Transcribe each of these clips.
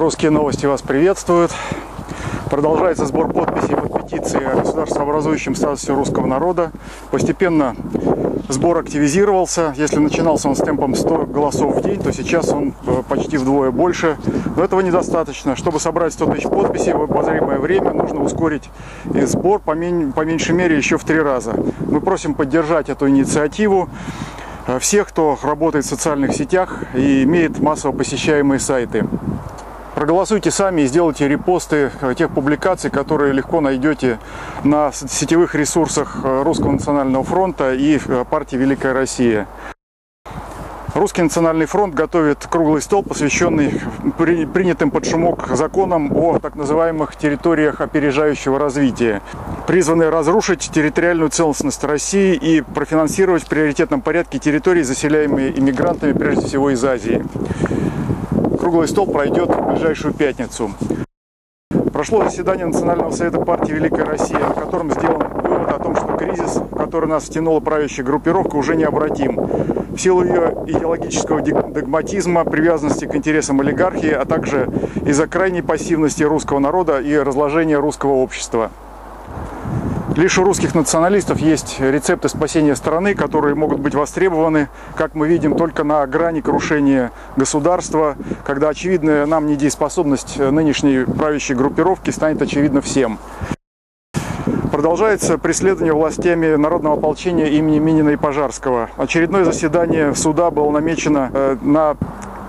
Русские новости вас приветствуют. Продолжается сбор подписей под петицией о государствообразующем статусе русского народа. Постепенно сбор активизировался. Если начинался он с темпом 100 голосов в день, то сейчас он почти вдвое больше. Но этого недостаточно. Чтобы собрать 100 тысяч подписей в обозримое время, нужно ускорить и сбор по меньшей мере еще в 3 раза. Мы просим поддержать эту инициативу всех, кто работает в социальных сетях и имеет массово посещаемые сайты. Проголосуйте сами и сделайте репосты тех публикаций, которые легко найдете на сетевых ресурсах Русского национального фронта и партии «Великая Россия». Русский национальный фронт готовит круглый стол, посвященный принятым под шумок законам о так называемых территориях опережающего развития, призванные разрушить территориальную целостность России и профинансировать в приоритетном порядке территории, заселяемые иммигрантами, прежде всего из Азии. Круглый стол пройдет в ближайшую пятницу. Прошло заседание Национального совета партии «Великая Россия», на котором сделан вывод о том, что кризис, в который нас втянула правящая группировка, уже необратим. В силу ее идеологического догматизма, привязанности к интересам олигархии, а также из-за крайней пассивности русского народа и разложения русского общества. Лишь у русских националистов есть рецепты спасения страны, которые могут быть востребованы, как мы видим, только на грани крушения государства, когда очевидная нам недееспособность нынешней правящей группировки станет очевидна всем. Продолжается преследование властями народного ополчения имени Минина и Пожарского. Очередное заседание суда было намечено на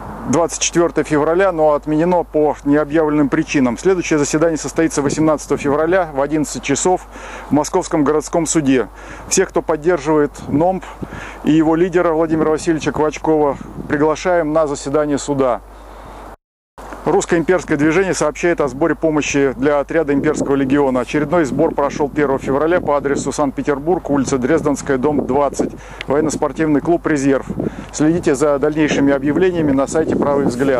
24 февраля, но отменено по необъявленным причинам. Следующее заседание состоится 18 февраля в 11 часов в Московском городском суде. Всех, кто поддерживает НОМП и его лидера Владимира Васильевича Квачкова, приглашаем на заседание суда. Русское имперское движение сообщает о сборе помощи для отряда Имперского легиона. Очередной сбор прошел 1 февраля по адресу Санкт-Петербург, улица Дрезденская, дом 20, военно-спортивный клуб «Резерв». Следите за дальнейшими объявлениями на сайте «Правый взгляд».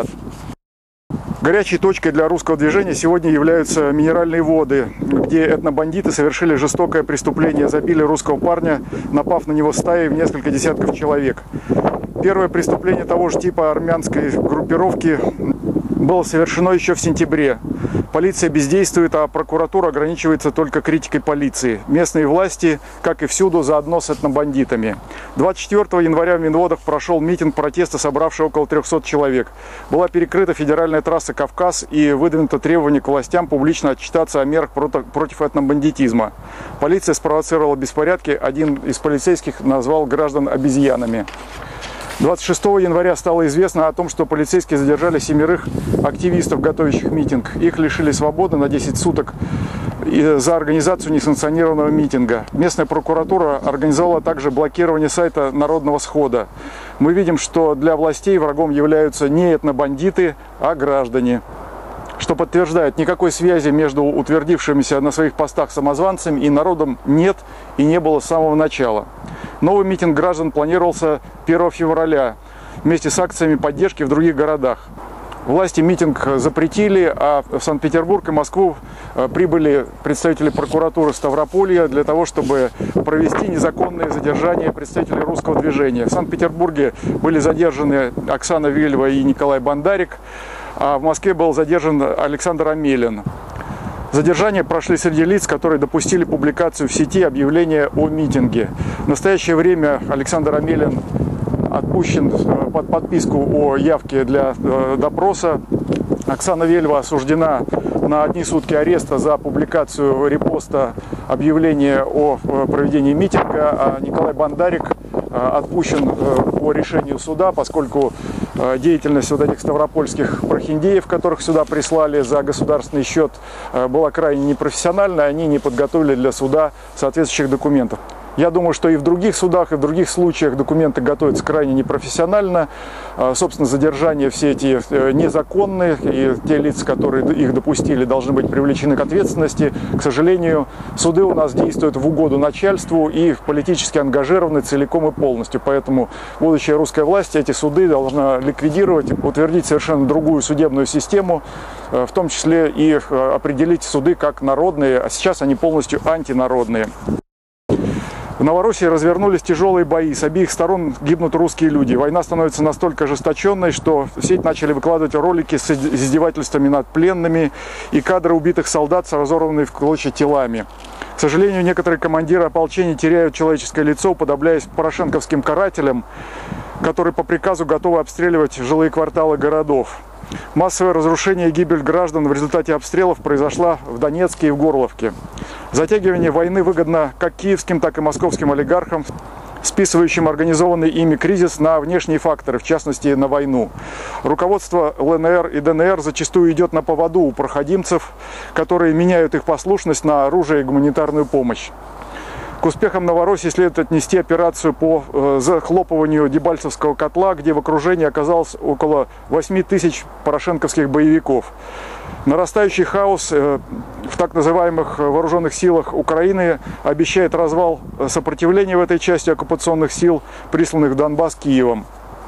Горячей точкой для русского движения сегодня являются Минеральные воды, где этнобандиты совершили жестокое преступление, забили русского парня, напав на него стаей в несколько десятков человек. Первое преступление того же типа армянской группировки было совершено еще в сентябре. Полиция бездействует, а прокуратура ограничивается только критикой полиции. Местные власти, как и всюду, заодно с этнобандитами. 24 января в Минводах прошел митинг протеста, собравший около 300 человек. Была перекрыта федеральная трасса «Кавказ» и выдвинуто требование к властям публично отчитаться о мерах против этнобандитизма. Полиция спровоцировала беспорядки, один из полицейских назвал граждан обезьянами. 26 января стало известно о том, что полицейские задержали 7 активистов, готовящих митинг. Их лишили свободы на 10 суток за организацию несанкционированного митинга. Местная прокуратура организовала также блокирование сайта Народного схода. Мы видим, что для властей врагом являются не этнобандиты, а граждане. Что подтверждает, никакой связи между утвердившимися на своих постах самозванцами и народом нет и не было с самого начала. Новый митинг граждан планировался 1 февраля вместе с акциями поддержки в других городах. Власти митинг запретили, а в Санкт-Петербург и Москву прибыли представители прокуратуры Ставрополья для того, чтобы провести незаконное задержание представителей русского движения. В Санкт-Петербурге были задержаны Оксана Вильева и Николай Бандарик, а в Москве был задержан Александр Амелин. Задержания прошли среди лиц, которые допустили публикацию в сети объявления о митинге. В настоящее время Александр Амелин отпущен под подписку о явке для допроса. Оксана Вельва осуждена на 1 сутки ареста за публикацию репоста объявления о проведении митинга, а Николай Бандарик отпущен по решению суда, поскольку деятельность вот этих ставропольских прохиндеев, которых сюда прислали за государственный счет, была крайне непрофессиональна, они не подготовили для суда соответствующих документов. Я думаю, что и в других судах, и в других случаях документы готовятся крайне непрофессионально. Собственно, задержания все эти незаконные, и те лица, которые их допустили, должны быть привлечены к ответственности. К сожалению, суды у нас действуют в угоду начальству и политически ангажированы целиком и полностью. Поэтому будущая русская власть эти суды должна ликвидировать, утвердить совершенно другую судебную систему, в том числе и определить суды как народные, а сейчас они полностью антинародные. В Новороссии развернулись тяжелые бои. С обеих сторон гибнут русские люди. Война становится настолько ожесточенной, что в сеть начали выкладывать ролики с издевательствами над пленными и кадры убитых солдат с разорванными в клочья телами. К сожалению, некоторые командиры ополчения теряют человеческое лицо, уподобляясь порошенковским карателям, которые по приказу готовы обстреливать жилые кварталы городов. Массовое разрушение и гибель граждан в результате обстрелов произошла в Донецке и в Горловке. Затягивание войны выгодно как киевским, так и московским олигархам, списывающим организованный ими кризис на внешние факторы, в частности на войну. Руководство ЛНР и ДНР зачастую идет на поводу у проходимцев, которые меняют их послушность на оружие и гуманитарную помощь. К успехам Новороссии следует отнести операцию по захлопыванию Дебальцевского котла, где в окружении оказалось около 8 тысяч порошенковских боевиков. Нарастающий хаос в так называемых вооруженных силах Украины обещает развал сопротивления в этой части оккупационных сил, присланных в Донбасс Киевом.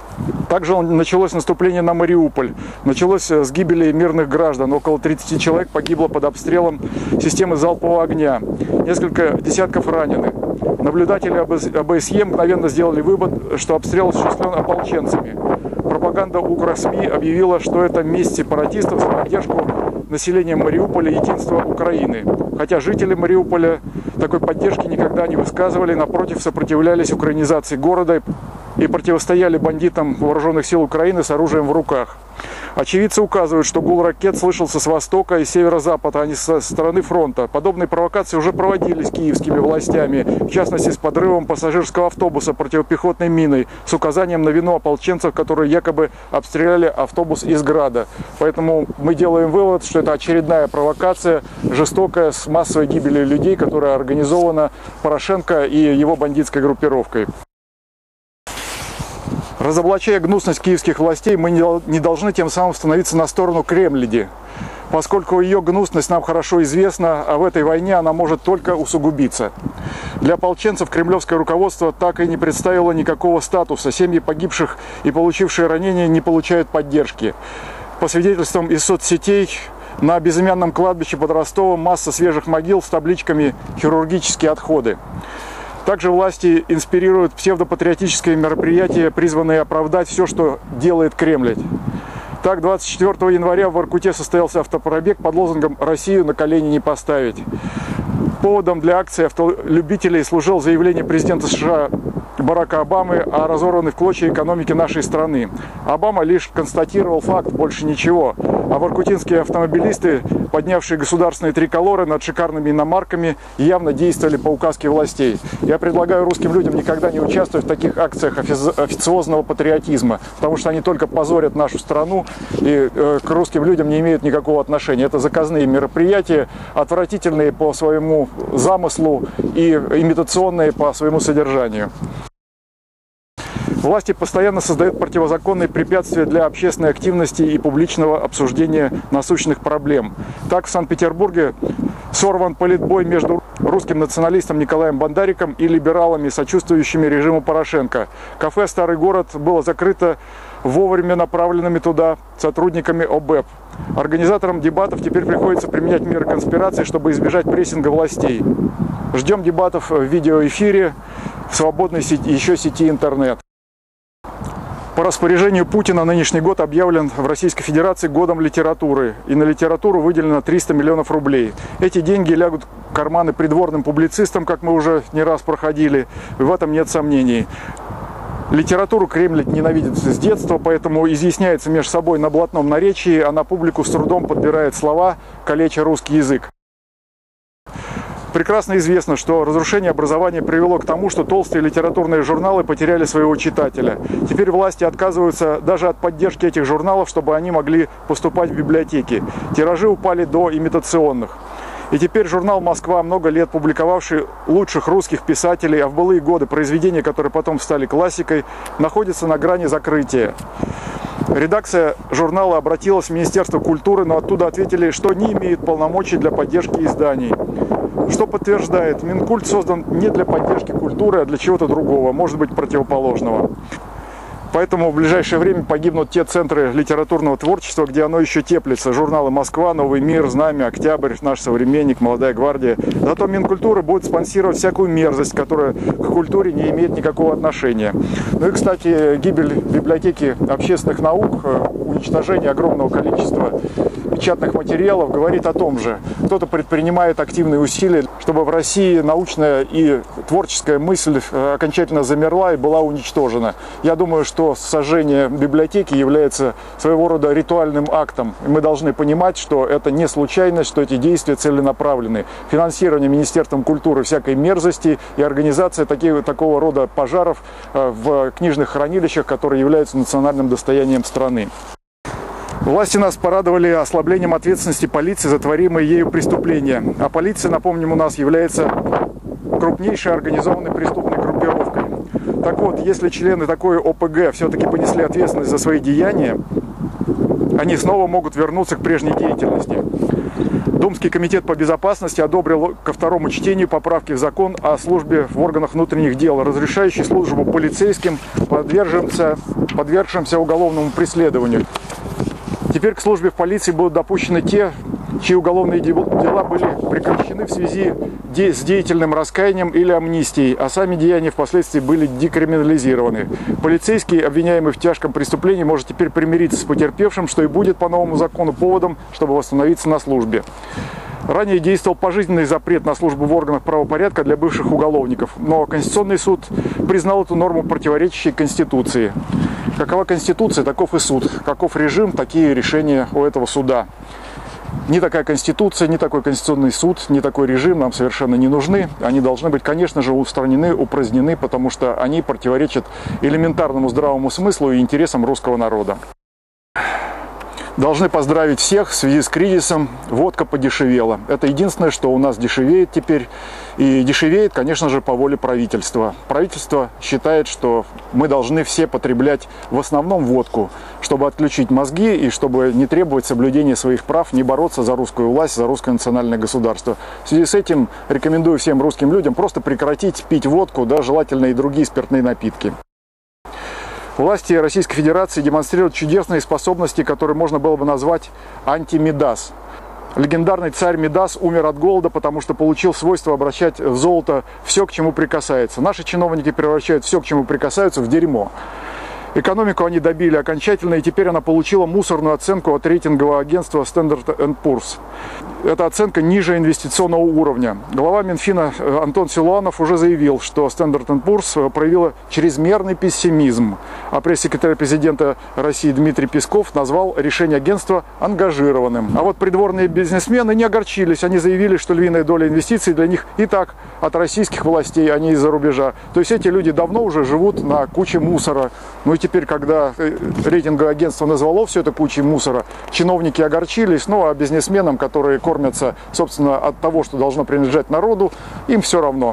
Также началось наступление на Мариуполь. Началось с гибели мирных граждан. Около 30 человек погибло под обстрелом системы залпового огня. Несколько десятков ранены. Наблюдатели ОБСЕ мгновенно сделали вывод, что обстрел осуществлен ополченцами. Пропаганда УКРСМИ объявила, что это месть сепаратистов за поддержку населения Мариуполя и единства Украины. Хотя жители Мариуполя такой поддержки никогда не высказывали, напротив, сопротивлялись украинизации города и противостояли бандитам вооруженных сил Украины с оружием в руках. Очевидцы указывают, что гул ракет слышался с востока и северо-запада, а не со стороны фронта. Подобные провокации уже проводились киевскими властями, в частности с подрывом пассажирского автобуса противопехотной миной, с указанием на вину ополченцев, которые якобы обстреляли автобус из Града. Поэтому мы делаем вывод, что это очередная провокация, жестокая, с массовой гибелью людей, которая организована Порошенко и его бандитской группировкой. Разоблачая гнусность киевских властей, мы не должны тем самым становиться на сторону Кремлиди, поскольку ее гнусность нам хорошо известна, а в этой войне она может только усугубиться. Для ополченцев кремлевское руководство так и не представило никакого статуса. Семьи погибших и получившие ранения не получают поддержки. По свидетельствам из соцсетей, на безымянном кладбище под Ростовом масса свежих могил с табличками «Хирургические отходы». Также власти инспирируют псевдопатриотические мероприятия, призванные оправдать все, что делает Кремль. Так, 24 января в Воркуте состоялся автопробег под лозунгом «Россию на колени не поставить». Поводом для акции автолюбителей служило заявление президента США Барака Обамы о разорванной в клочья экономике нашей страны. Обама лишь констатировал факт, больше ничего. А воркутинские автомобилисты, поднявшие государственные триколоры над шикарными иномарками, явно действовали по указке властей. Я предлагаю русским людям никогда не участвовать в таких акциях официозного патриотизма, потому что они только позорят нашу страну и к русским людям не имеют никакого отношения. Это заказные мероприятия, отвратительные по своему замыслу и имитационные по своему содержанию. Власти постоянно создают противозаконные препятствия для общественной активности и публичного обсуждения насущных проблем. Так, в Санкт-Петербурге сорван политбой между русским националистом Николаем Бондариком и либералами, сочувствующими режиму Порошенко. Кафе «Старый город» было закрыто вовремя направленными туда сотрудниками ОБЭП. Организаторам дебатов теперь приходится применять меры конспирации, чтобы избежать прессинга властей. Ждем дебатов в видеоэфире в свободной сети интернет. По распоряжению Путина нынешний год объявлен в Российской Федерации годом литературы. И на литературу выделено 300 миллионов рублей. Эти деньги лягут в карманы придворным публицистам, как мы уже не раз проходили. В этом нет сомнений. Литературу Кремль ненавидит с детства, поэтому изъясняется между собой на блатном наречии, а на публику с трудом подбирает слова, калеча русский язык. Прекрасно известно, что разрушение образования привело к тому, что толстые литературные журналы потеряли своего читателя. Теперь власти отказываются даже от поддержки этих журналов, чтобы они могли поступать в библиотеки. Тиражи упали до имитационных. И теперь журнал «Москва», много лет публиковавший лучших русских писателей, а в былые годы произведения, которые потом стали классикой, находится на грани закрытия. Редакция журнала обратилась в Министерство культуры, но оттуда ответили, что не имеет полномочий для поддержки изданий. Что подтверждает, Минкульт создан не для поддержки культуры, а для чего-то другого, может быть, противоположного. Поэтому в ближайшее время погибнут те центры литературного творчества, где оно еще теплится. Журналы «Москва», «Новый мир», «Знамя», «Октябрь», «Наш современник», «Молодая гвардия». Зато Минкультура будет спонсировать всякую мерзость, которая к культуре не имеет никакого отношения. Ну и, кстати, гибель библиотеки общественных наук, уничтожение огромного количества печатных материалов говорит о том же. Кто-то предпринимает активные усилия, чтобы в России научная и творческая мысль окончательно замерла и была уничтожена. Я думаю, что сожжение библиотеки является своего рода ритуальным актом. И мы должны понимать, что это не случайность, что эти действия целенаправлены. Финансирование Министерством культуры всякой мерзости и организация такого рода пожаров в книжных хранилищах, которые являются национальным достоянием страны. Власти нас порадовали ослаблением ответственности полиции за творимые ею преступления. А полиция, напомним, у нас является крупнейшей организованной преступной группировкой. Так вот, если члены такой ОПГ все-таки понесли ответственность за свои деяния, они снова могут вернуться к прежней деятельности. Думский комитет по безопасности одобрил ко второму чтению поправки в закон о службе в органах внутренних дел, разрешающий службу полицейским, подвергшимся уголовному преследованию. Теперь к службе в полиции будут допущены те, чьи уголовные дела были прекращены в связи с деятельным раскаянием или амнистией, а сами деяния впоследствии были декриминализированы. Полицейский, обвиняемый в тяжком преступлении, может теперь примириться с потерпевшим, что и будет по новому закону поводом, чтобы восстановиться на службе. Ранее действовал пожизненный запрет на службу в органах правопорядка для бывших уголовников, но Конституционный суд признал эту норму противоречащей Конституции. Какова Конституция, таков и суд. Каков режим, такие решения у этого суда. Ни такая Конституция, ни такой Конституционный суд, ни такой режим нам совершенно не нужны. Они должны быть, конечно же, устранены, упразднены, потому что они противоречат элементарному здравому смыслу и интересам русского народа. Должны поздравить всех в связи с кризисом. Водка подешевела. Это единственное, что у нас дешевеет теперь. И дешевеет, конечно же, по воле правительства. Правительство считает, что мы должны все потреблять в основном водку, чтобы отключить мозги и чтобы не требовать соблюдения своих прав, не бороться за русскую власть, за русское национальное государство. В связи с этим рекомендую всем русским людям просто прекратить пить водку, да, желательно и другие спиртные напитки. Власти Российской Федерации демонстрируют чудесные способности, которые можно было бы назвать анти-Мидас. Легендарный царь Мидас умер от голода, потому что получил свойство обращать в золото все, к чему прикасается. Наши чиновники превращают все, к чему прикасаются, в дерьмо. Экономику они добили окончательно, и теперь она получила мусорную оценку от рейтингового агентства Standard & Poor's. Эта оценка ниже инвестиционного уровня. Глава Минфина Антон Силуанов уже заявил, что Standard & Poor's проявила чрезмерный пессимизм. А пресс-секретарь президента России Дмитрий Песков назвал решение агентства ангажированным. А вот придворные бизнесмены не огорчились. Они заявили, что львиная доля инвестиций для них и так от российских властей, а не из-за рубежа. То есть эти люди давно уже живут на куче мусора. Ну и теперь, когда рейтинговое агентство назвало все это кучей мусора, чиновники огорчились, ну а бизнесменам, которые кормятся, собственно, от того, что должно принадлежать народу, им все равно.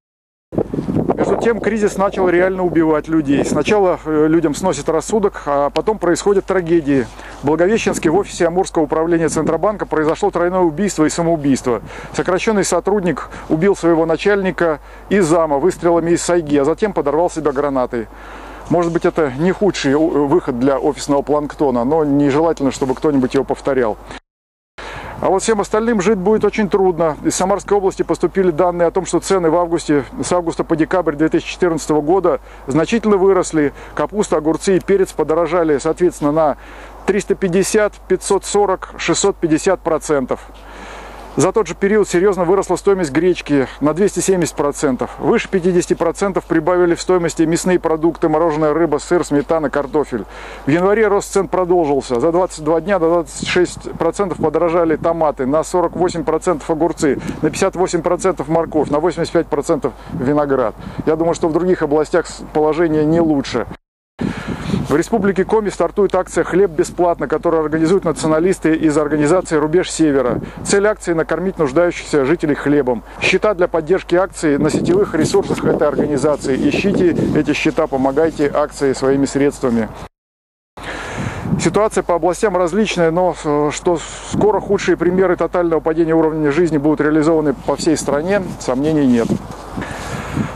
Между тем, кризис начал реально убивать людей. Сначала людям сносит рассудок, а потом происходят трагедии. В Благовещенске в офисе Амурского управления Центробанка произошло тройное убийство и самоубийство. Сокращенный сотрудник убил своего начальника и зама выстрелами из сайги, а затем подорвал себя гранатой. Может быть, это не худший выход для офисного планктона, но нежелательно, чтобы кто-нибудь его повторял. А вот всем остальным жить будет очень трудно. Из Самарской области поступили данные о том, что цены с августа по декабрь 2014 года значительно выросли. Капуста, огурцы и перец подорожали, соответственно, на 350, 540, 650%. За тот же период серьезно выросла стоимость гречки на 270%. Выше 50% прибавили в стоимости мясные продукты, мороженое, рыба, сыр, сметана, картофель. В январе рост цен продолжился. За 22 дня до 26% подорожали томаты, на 48% огурцы, на 58% морковь, на 85% виноград. Я думаю, что в других областях положение не лучше. В Республике Коми стартует акция «Хлеб бесплатно», которую организуют националисты из организации «Рубеж Севера». Цель акции – накормить нуждающихся жителей хлебом. Счета для поддержки акции на сетевых ресурсах этой организации. Ищите эти счета, помогайте акции своими средствами. Ситуация по областям различная, но что скоро худшие примеры тотального падения уровня жизни будут реализованы по всей стране, сомнений нет.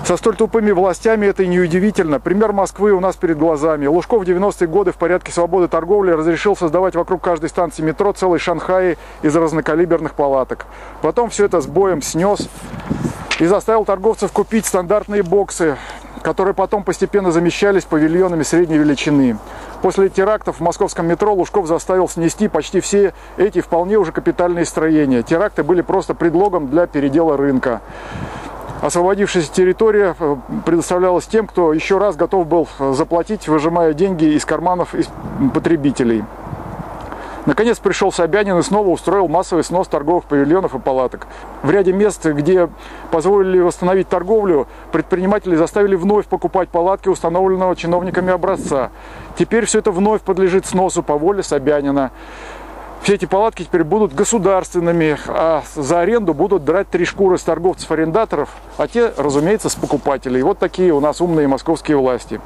Со столь тупыми властями это и неудивительно. Пример Москвы у нас перед глазами. Лужков в 90-е годы в порядке свободы торговли разрешил создавать вокруг каждой станции метро целый Шанхай из разнокалиберных палаток. Потом все это с боем снес и заставил торговцев купить стандартные боксы, которые потом постепенно замещались павильонами средней величины. После терактов в московском метро Лужков заставил снести почти все эти вполне уже капитальные строения. Теракты были просто предлогом для передела рынка. Освободившаяся территория предоставлялась тем, кто еще раз готов был заплатить, выжимая деньги из карманов потребителей. Наконец пришел Собянин и снова устроил массовый снос торговых павильонов и палаток. В ряде мест, где позволили восстановить торговлю, предприниматели заставили вновь покупать палатки установленного чиновниками образца. Теперь все это вновь подлежит сносу по воле Собянина. Все эти палатки теперь будут государственными, а за аренду будут драть 3 шкуры с торговцев-арендаторов, а те, разумеется, с покупателей. Вот такие у нас умные московские власти.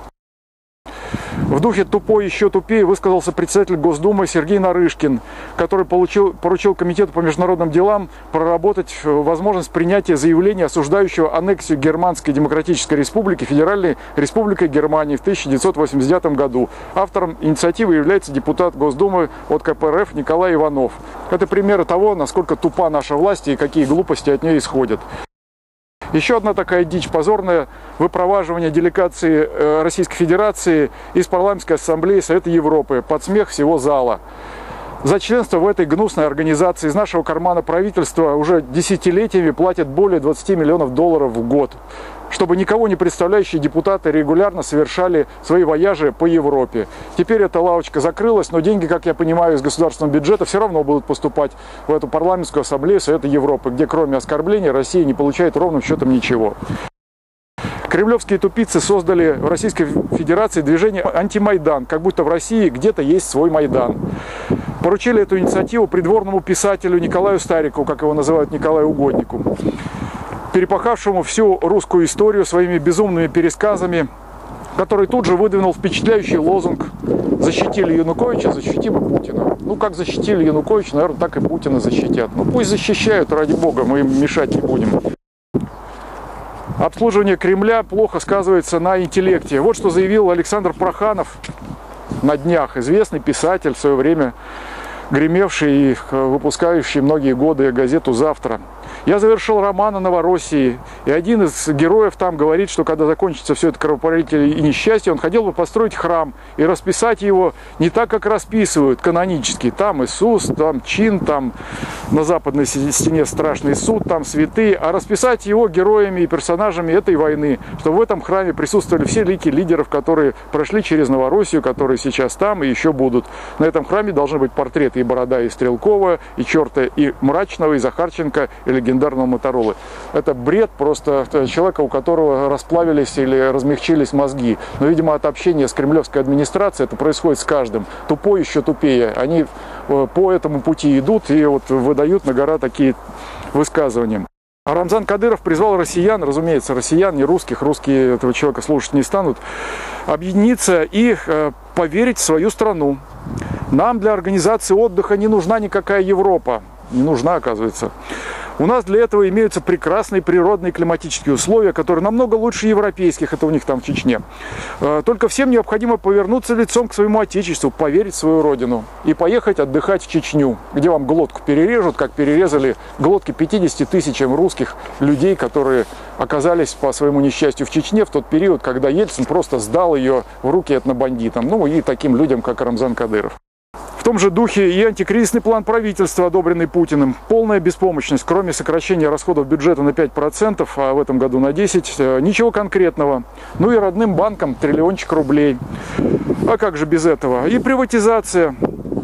В духе «тупой еще тупее» высказался председатель Госдумы Сергей Нарышкин, который поручил Комитету по международным делам проработать возможность принятия заявления, осуждающего аннексию Германской Демократической Республики Федеральной Республикой Германии в 1989 году. Автором инициативы является депутат Госдумы от КПРФ Николай Иванов. Это примеры того, насколько тупа наша власть и какие глупости от нее исходят. Еще одна такая дичь, позорное выпроваживание делегации Российской Федерации из парламентской ассамблеи Совета Европы под смех всего зала. За членство в этой гнусной организации из нашего кармана правительства уже десятилетиями платят более 20 миллионов долларов в год, чтобы никого не представляющие депутаты регулярно совершали свои вояжи по Европе. Теперь эта лавочка закрылась, но деньги, как я понимаю, из государственного бюджета все равно будут поступать в эту парламентскую ассамблею Совета Европы, где кроме оскорблений Россия не получает ровным счетом ничего. Кремлевские тупицы создали в Российской Федерации движение «Антимайдан», как будто в России где-то есть свой Майдан. Поручили эту инициативу придворному писателю Николаю Старикову, как его называют, Николаю Угоднику, перепахавшему всю русскую историю своими безумными пересказами, который тут же выдвинул впечатляющий лозунг: «Защитили Януковича, защитим и Путина». Ну, как защитили Януковича, наверное, так и Путина защитят. Ну, пусть защищают, ради бога, мы им мешать не будем. Обслуживание Кремля плохо сказывается на интеллекте. Вот что заявил Александр Проханов на днях, известный писатель, в свое время гремевший и выпускающий многие годы газету «Завтра». Я завершил роман о Новороссии, и один из героев там говорит, что когда закончится все это кровопролитие и несчастье, он хотел бы построить храм и расписать его не так, как расписывают канонически. Там Иисус, там чин, там на западной стене страшный суд, там святые, а расписать его героями и персонажами этой войны, чтобы в этом храме присутствовали все лики лидеров, которые прошли через Новороссию, которые сейчас там и еще будут. На этом храме должны быть портреты и Борода, и Стрелкова, и Черта, и Мрачного, и Захарченко, и легендарного Моторолы. Это бред просто человека, у которого расплавились или размягчились мозги. Но, видимо, от общения с кремлевской администрацией это происходит с каждым. Тупой еще тупее. Они по этому пути идут и вот выдают на гора такие высказывания. А Рамзан Кадыров призвал россиян, разумеется, россиян, не русских, русские этого человека слушать не станут, объединиться и поверить в свою страну. Нам для организации отдыха не нужна никакая Европа. Не нужна, оказывается. У нас для этого имеются прекрасные природные климатические условия, которые намного лучше европейских, это у них там в Чечне. Только всем необходимо повернуться лицом к своему отечеству, поверить в свою родину и поехать отдыхать в Чечню, где вам глотку перережут, как перерезали глотки 50 тысячам русских людей, которые оказались по своему несчастью в Чечне в тот период, когда Ельцин просто сдал ее в руки этнобандитам, ну и таким людям, как Рамзан Кадыров. В том же духе и антикризисный план правительства, одобренный Путиным. Полная беспомощность, кроме сокращения расходов бюджета на 5%, а в этом году на 10%, ничего конкретного. Ну и родным банкам триллиончик рублей. А как же без этого? И приватизация.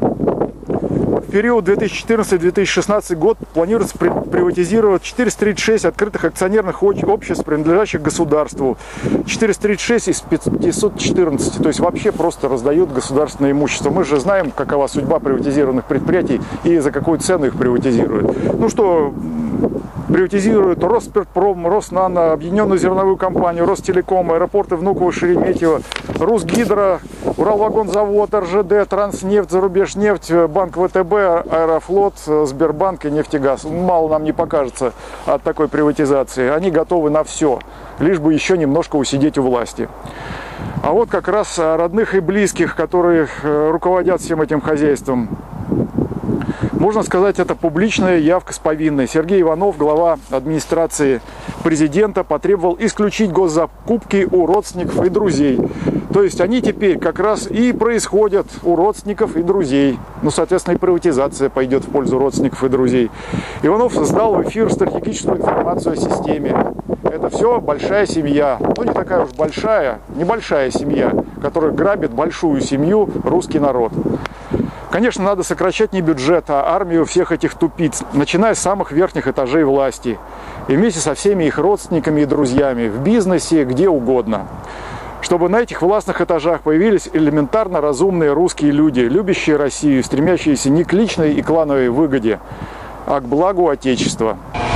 В период 2014-2016 год планируется приватизировать 436 открытых акционерных обществ, принадлежащих государству. 436 из 514, то есть вообще просто раздают государственное имущество. Мы же знаем, какова судьба приватизированных предприятий и за какую цену их приватизируют. Ну что, приватизируют Росспиртпром, Роснано, Объединенную зерновую компанию, Ростелеком, аэропорты Внуково, Шереметьево, Русгидро, Уралвагонзавод, РЖД, Транснефть, Зарубежнефть, Банк ВТБ, Аэрофлот, Сбербанк и Нефтегаз. Мало нам не покажется от такой приватизации. Они готовы на все, лишь бы еще немножко усидеть у власти. А вот как раз родных и близких, которые руководят всем этим хозяйством. Можно сказать, это публичная явка с повинной. Сергей Иванов, глава администрации президента, потребовал исключить госзакупки у родственников и друзей. То есть они теперь как раз и происходят у родственников и друзей. Ну, соответственно, и приватизация пойдет в пользу родственников и друзей. Иванов сдал в эфир стратегическую информацию о системе. Это все большая семья. Ну, не такая уж большая, небольшая семья, которая грабит большую семью, русский народ. Конечно, надо сокращать не бюджет, а армию всех этих тупиц, начиная с самых верхних этажей власти. И вместе со всеми их родственниками и друзьями, в бизнесе, где угодно. Чтобы на этих властных этажах появились элементарно разумные русские люди, любящие Россию, стремящиеся не к личной и клановой выгоде, а к благу Отечества.